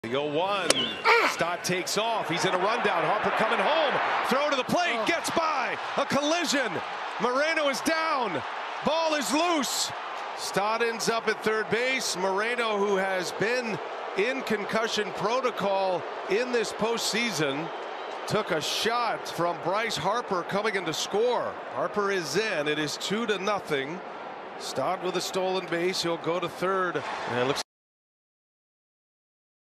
The 0-1. Stott takes off. He's in a rundown. Harper coming home. Throw to the plate. Gets by. A collision. Moreno is down. Ball is loose. Stott ends up at third base. Moreno, who has been in concussion protocol in this postseason, took a shot from Bryce Harper coming in to score. Harper is in. It is 2-0. Stott with a stolen base. He'll go to third. And it looks